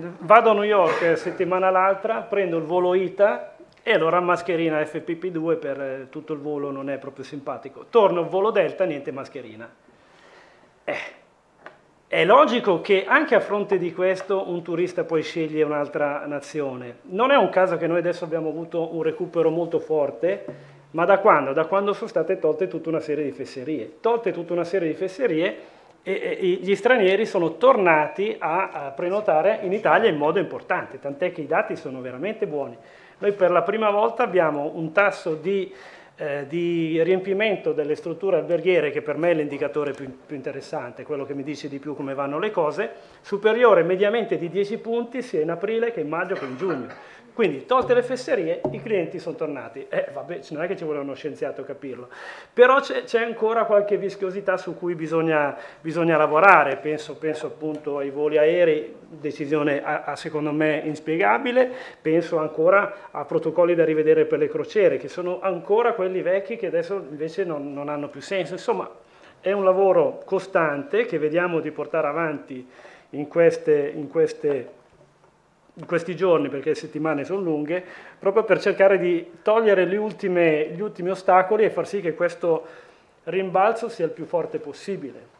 vado a New York settimana l'altra, prendo il volo ITA e allora mascherina FPP2 per tutto il volo, non è proprio simpatico. Torno al volo Delta, niente mascherina. È logico che anche a fronte di questo un turista poi sceglie un'altra nazione. Non è un caso che noi adesso abbiamo avuto un recupero molto forte, ma da quando? Da quando sono state tolte tutta una serie di fesserie. Tolte tutta una serie di fesserie e gli stranieri sono tornati a prenotare in Italia in modo importante, tant'è che i dati sono veramente buoni. Noi per la prima volta abbiamo un tasso di riempimento delle strutture alberghiere, che per me è l'indicatore più interessante, quello che mi dice di più come vanno le cose, superiore mediamente di 10 punti sia in aprile che in maggio che in giugno. Quindi, tolte le fesserie, i clienti sono tornati. Vabbè, non è che ci vuole uno scienziato a capirlo. Però c'è ancora qualche vischiosità su cui bisogna lavorare. Penso appunto ai voli aerei, decisione secondo me inspiegabile. Penso ancora a protocolli da rivedere per le crociere, che sono ancora quelli vecchi che adesso invece non hanno più senso. Insomma, è un lavoro costante che vediamo di portare avanti in questi giorni, perché le settimane sono lunghe, proprio per cercare di togliere gli ultimi ostacoli e far sì che questo rimbalzo sia il più forte possibile.